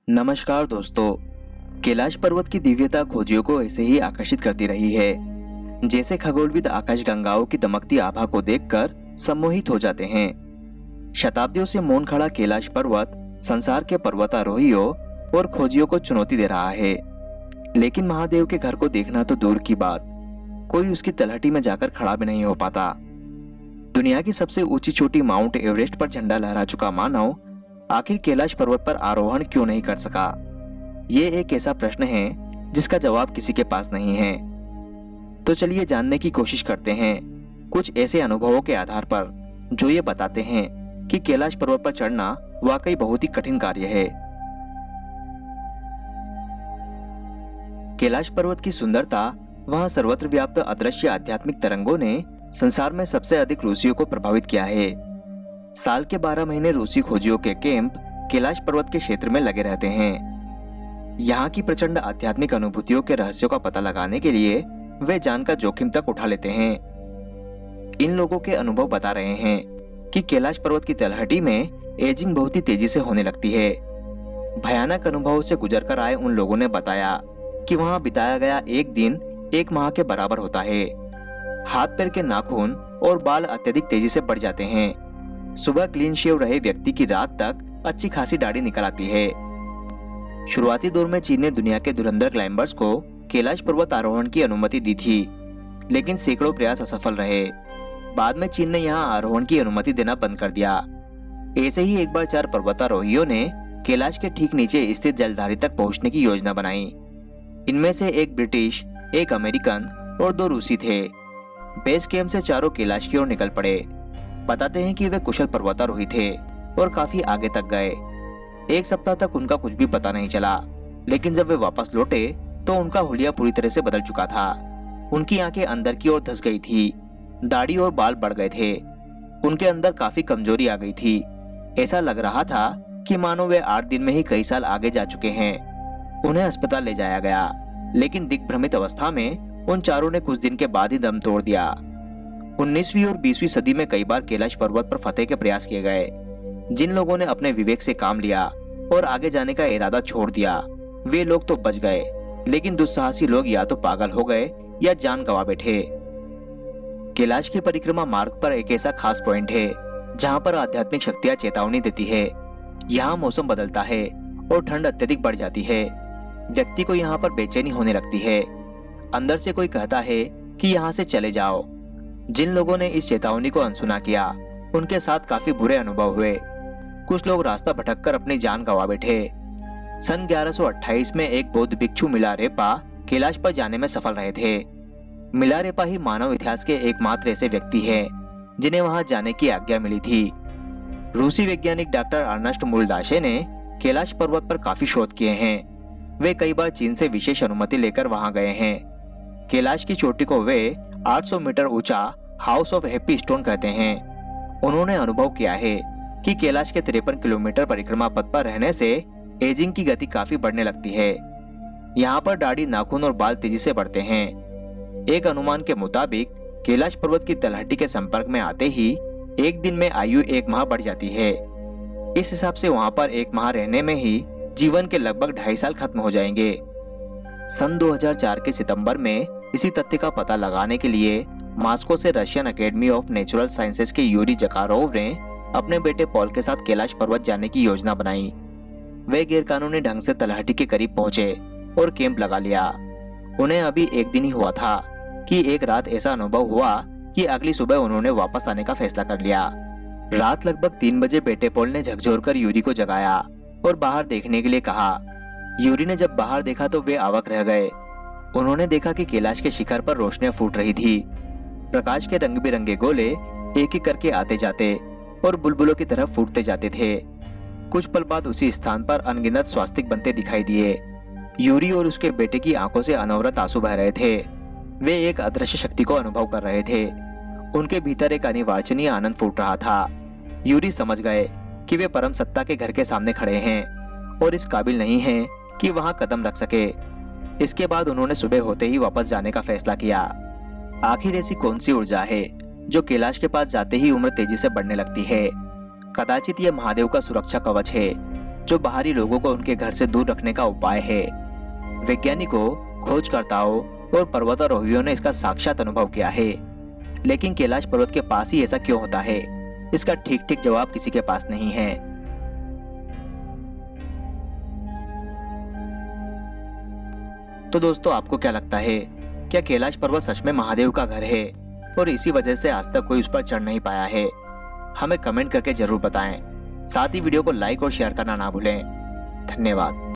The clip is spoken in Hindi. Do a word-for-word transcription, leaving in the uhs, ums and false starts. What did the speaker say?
नमस्कार दोस्तों। कैलाश पर्वत की दिव्यता खोजियों को ऐसे ही आकर्षित करती रही है जैसे खगोलविद आकाशगंगाओं की दमकती आभा को देखकर सम्मोहित हो जाते हैं। शताब्दियों से मौन खड़ा कैलाश पर्वत संसार के पर्वतारोहियों और खोजियों को चुनौती दे रहा है। लेकिन महादेव के घर को देखना तो दूर की बात, कोई उसकी तलहटी में जाकर खड़ा भी नहीं हो पाता। दुनिया की सबसे ऊंची चोटी माउंट एवरेस्ट पर झंडा लहरा चुका मानव आखिर कैलाश पर्वत पर आरोहण क्यों नहीं कर सका? ये एक ऐसा प्रश्न है जिसका जवाब किसी के पास नहीं है। तो चलिए जानने की कोशिश करते हैं कुछ ऐसे अनुभवों के आधार पर जो ये बताते हैं कि कैलाश पर्वत पर चढ़ना वाकई बहुत ही कठिन कार्य है। कैलाश पर्वत की सुंदरता, वहां सर्वत्र व्याप्त अदृश्य आध्यात्मिक तरंगों ने संसार में सबसे अधिक रूसियों को प्रभावित किया है। साल के बारह महीने रूसी खोजियों के कैंप कैलाश पर्वत के क्षेत्र में लगे रहते हैं। यहाँ की प्रचंड आध्यात्मिक अनुभूतियों के रहस्यों का पता लगाने के लिए वे जान का जोखिम तक उठा लेते हैं। इन लोगों के अनुभव बता रहे हैं कि कैलाश पर्वत की तलहटी में एजिंग बहुत ही तेजी से होने लगती है। भयानक अनुभवों से गुजरकर आए उन लोगों ने बताया कि वहां बिताया गया एक दिन एक माह के बराबर होता है। हाथ पैर के नाखून और बाल अत्यधिक तेजी से बढ़ जाते हैं। सुबह क्लीन शेव रहे व्यक्ति की रात तक अच्छी खासी दाढ़ी निकल आती है। शुरुआती दौर में चीन ने दुनिया के धुरंधर क्लाइंबर्स को कैलाश पर्वत आरोहण की अनुमति दी थी, लेकिन सैकड़ों प्रयास असफल रहे। बाद में चीन ने यहाँ आरोहण की अनुमति देना बंद कर दिया। ऐसे ही एक बार चार पर्वतारोहियों ने कैलाश के ठीक नीचे स्थित जलधारी तक पहुंचने की योजना बनाई। इनमें से एक ब्रिटिश, एक अमेरिकन और दो रूसी थे। बेस कैंप से चारों कैलाश की ओर निकल पड़े। बताते हैं कि वे कुशल पर्वतारोही थे और काफी आगे तक गए। एक सप्ताह तक उनका कुछ भी पता नहीं चला, लेकिन जब वे वापस लौटे तो उनका हुलिया पूरी तरह से बदल चुका था। उनकी आंखें अंदर की ओर धंस गई थी, दाढ़ी और बाल बढ़ गए थे, उनके अंदर काफी कमजोरी आ गई थी। ऐसा लग रहा था कि मानो वे आठ दिन में ही कई साल आगे जा चुके हैं। उन्हें अस्पताल ले जाया गया, लेकिन दिग्भ्रमित अवस्था में उन चारों ने कुछ दिन के बाद ही दम तोड़ दिया। उन्नीसवीं और बीसवीं सदी में कई बार कैलाश पर्वत पर फतेह के प्रयास किए गए। जिन लोगों ने अपने विवेक से काम लिया और आगे जाने का इरादा छोड़ दिया, वे लोग तो बच गए, लेकिन दुस्साहसी लोग या तो पागल हो गए या जान गंवा बैठे। कैलाश की परिक्रमा मार्ग पर एक ऐसा खास पॉइंट है जहां पर आध्यात्मिक शक्तियां चेतावनी देती है। यहाँ मौसम बदलता है और ठंड अत्यधिक बढ़ जाती है। व्यक्ति को यहाँ पर बेचैनी होने लगती है। अंदर से कोई कहता है कि यहाँ से चले जाओ। जिन लोगों ने इस चेतावनी को अनसुना किया, उनके साथ काफी बुरे अनुभव हुए। कुछ लोग रास्ता भटककर अपनी जान गंवा बैठे। सन ग्यारह सौ अट्ठाईस में एक बौद्ध भिक्षु मिलारेपा कैलाश पर जाने में सफल रहे थे। मिलारेपा ही मानव इतिहास के एकमात्र ऐसे व्यक्ति हैं जिन्हें वहां जाने की आज्ञा मिली थी। रूसी वैज्ञानिक डॉक्टर अर्नस्ट मूलदाशे ने कैलाश पर्वत पर काफी शोध किए हैं। वे कई बार चीन से विशेष अनुमति लेकर वहां गए हैं। कैलाश की चोटी को वे आठ सौ मीटर ऊंचा हाउस ऑफ हैप्पी स्टोन कहते हैं। उन्होंने अनुभव किया है कि कैलाश के तिरपन किलोमीटर परिक्रमा पथ पर रहने से एजिंग की गति काफी बढ़ने लगती है। यहाँ पर दाढ़ी, नाखून और बाल तेजी से बढ़ते हैं। एक अनुमान के मुताबिक कैलाश पर्वत की तलहटी के संपर्क में आते ही एक दिन में आयु एक माह बढ़ जाती है। इस हिसाब से वहां पर एक माह रहने में ही जीवन के लगभग ढाई साल खत्म हो जाएंगे। सन दो हज़ार चार के सितंबर में इसी तथ्य का पता लगाने के लिए मॉस्को से Russian Academy of Natural Sciences के यूरी जकारोव ने अपने बेटे पॉल के साथ कैलाश पर्वत जाने की योजना बनाई। वे गैरकानूनी ढंग से तलहटी के करीब पहुंचे और कैंप लगा लिया। उन्हें अभी एक दिन ही हुआ था कि एक रात ऐसा अनुभव हुआ कि अगली सुबह उन्होंने वापस आने का फैसला कर लिया। रात लगभग तीन बजे बेटे पॉल ने झकझोरकर यूरी को जगाया और बाहर देखने के लिए कहा। यूरी ने जब बाहर देखा तो वे अवाक रह गए। उन्होंने देखा कि कैलाश के शिखर पर रोशनियां फूट रही थी। प्रकाश के रंग बिरंगे गोले एक एक करके आते जाते और बुलबुलों की तरफ फूटते जाते थे। कुछ पल बाद उसी स्थान पर अनगिनत स्वास्तिक बनते दिखाई दिए। यूरी और उसके बेटे की आंखों से अनवरत आंसू बह रहे थे। वे एक अदृश्य शक्ति को अनुभव कर रहे थे। उनके भीतर एक अनिर्वचनीय आनंद फूट रहा था। यूरी समझ गए कि वे परम सत्ता के घर के सामने खड़े हैं और इस काबिल नहीं हैं कि वहां कदम रख सके। इसके बाद उन्होंने सुबह होते ही वापस जाने का फैसला किया। आखिर ऐसी कौन सी ऊर्जा है जो कैलाश के पास जाते ही उम्र तेजी से बढ़ने लगती है? कदाचित यह महादेव का सुरक्षा कवच है। जो बाहरी लोगों को उनके घर से दूर रखने का उपाय है। वैज्ञानिकों, खोजकर्ताओं और पर्वतारोहियों ने इसका साक्षात अनुभव किया है। लेकिन कैलाश पर्वत के पास ही ऐसा क्यों होता है, इसका ठीक ठीक जवाब किसी के पास नहीं है। तो दोस्तों, आपको क्या लगता है, क्या कैलाश पर्वत सच में महादेव का घर है और इसी वजह से आज तक कोई उस पर चढ़ नहीं पाया है? हमें कमेंट करके जरूर बताएं। साथ ही वीडियो को लाइक और शेयर करना ना भूलें। धन्यवाद।